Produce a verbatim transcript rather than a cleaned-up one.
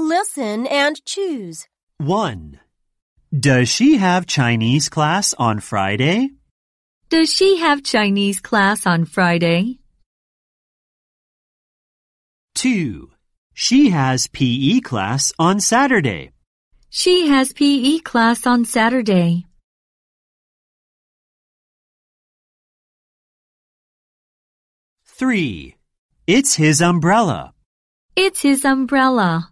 Listen and choose. one. Does she have Chinese class on Friday? Does she have Chinese class on Friday? two. She has P E class on Saturday. She has P E class on Saturday. three. It's his umbrella. It's his umbrella.